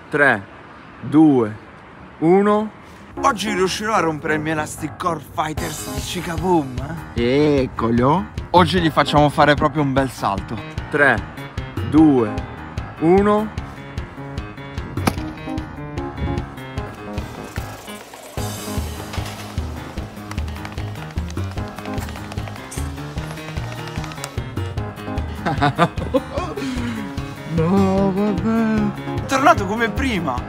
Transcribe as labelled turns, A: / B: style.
A: 3, 2, 1. Oggi riuscirò a rompere il mio Elastic Core Fighters di Chicaboom?
B: Eccolo. Oggi gli facciamo fare proprio un bel salto.
A: 3, 2, 1.
B: No, vabbè.
A: È tornato come prima.